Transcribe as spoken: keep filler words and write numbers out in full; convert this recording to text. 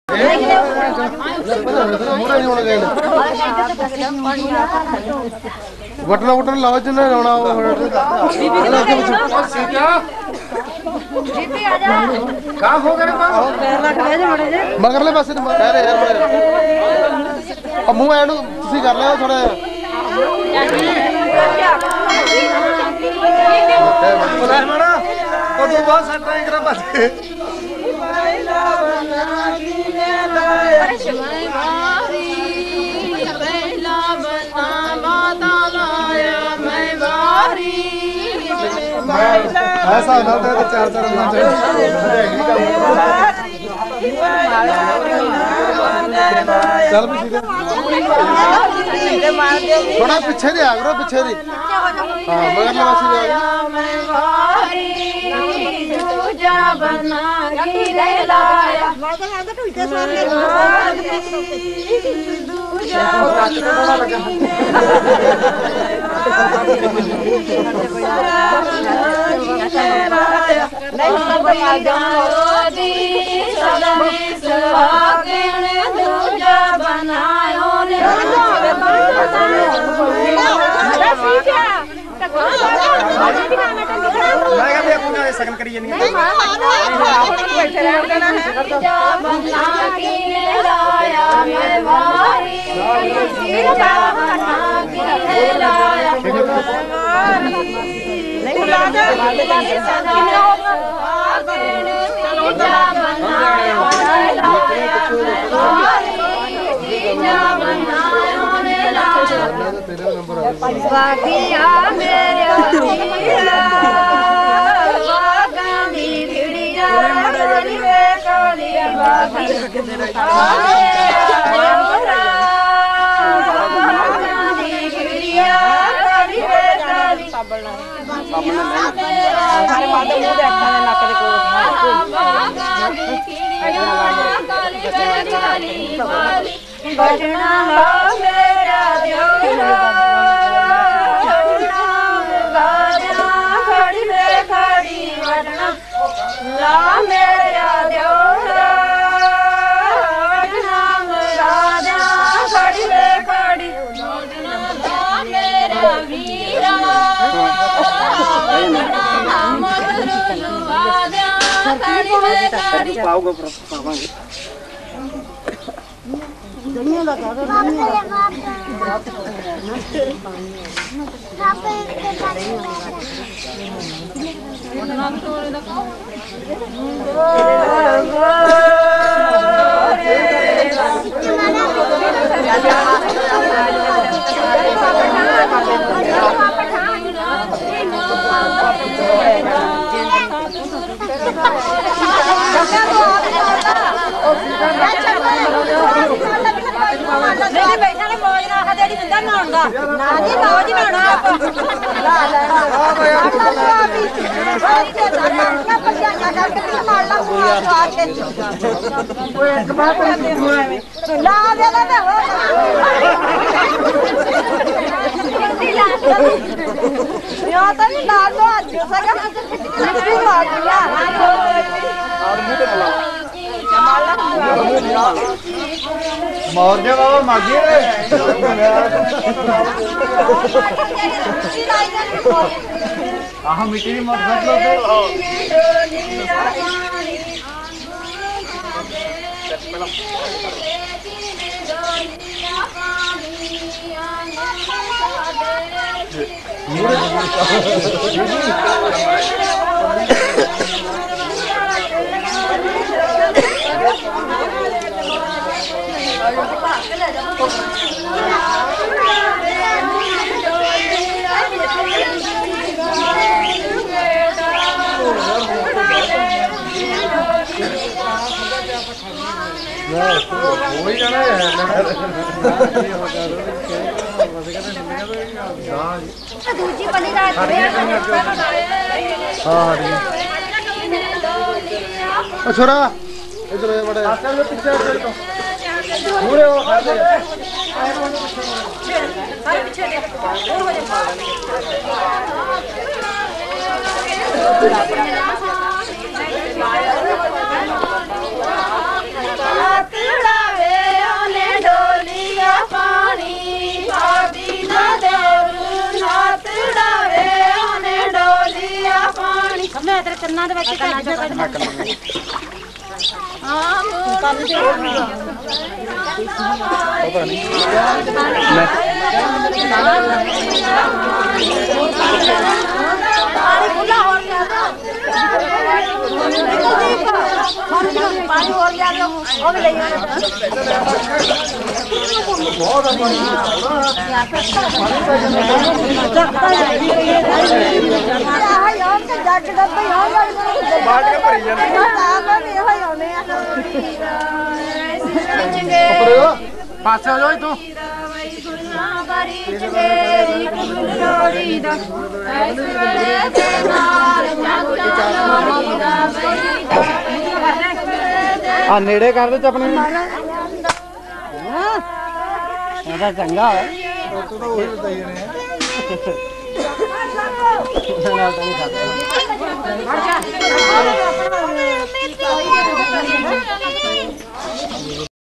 बटना बटन लाओ जिन्हें रोना हो कहाँ हो गए मगरले पासे अब मुँह एंड तुसी कर ले थोड़ा और तो बहुत सारा एक रहा पासे ऐसा ना तो चार चार ना चल भी सीधे थोड़ा पीछे दे आगरो पीछे दे हाँ मगर ले वासी दे बना गिरे लाया सकल करिए नहीं बजना मेरा देवरा खड़ी में खड़ी बजना ला मेरा देवरा राजा खड़ी में खड़ी ला मेरा वीरा खड़ी में खड़ी पाओगे पावांगे दुनिया लगा दो नहीं बैठा ने मौज ना खा देड़ी बंदा ना होगा ना जी मौज ना होना आप ला लेना सारी ते सारा क्या पछिया का करके मार ला हुआ आके वो एक बात ला दे ना हो या तो नहीं ला दो आज सका नहीं मार दिया और मुझे मौज बाबा मागिए हम मिट्टी मत घट लो वही जाना है दूसरी बनी रात हाँ छोरा इधर बड़े पीछे पूरे वो खा दे पीछे ਲਿਆ ਤੇਰੇ ਕੰਨਾਂ ਦੇ ਵਿੱਚ ਕੱਢ ਹਾਂ ਪਤਾ ਨਹੀਂ ਪਾਣੀ ਖੁੱਲਾ ਹੋ ਗਿਆ ਪਾਣੀ ਹੋ ਗਿਆ ਉਹ ਵੀ ਲਈ ਬਹੁਤ ਪਾਣੀ ਜੱਗ ਡੱਬੇ ਹੋ ਜਾਂਦੇ ਬਾਟ ਕੇ ਭਰੀ ਜਾਂਦੇ ਤਾਂ ਵੀ ਇਹੋ ਹੀ ਆਉਨੇ ਆ ਪਾਸੇ ਹੋ ਜਾਓ ਤੂੰ ਆ ਨੇੜੇ ਕਰ ਦੇ ਆਪਣੇ ਇਹਦਾ ਚੰਗਾ ਹੈ ਤੂੰ ਤਾਂ ਉਹੀ ਬਤਾਈ ਨੇ ਨਾਲ ਤਾਂ ਨਹੀਂ ਖਾਦਾ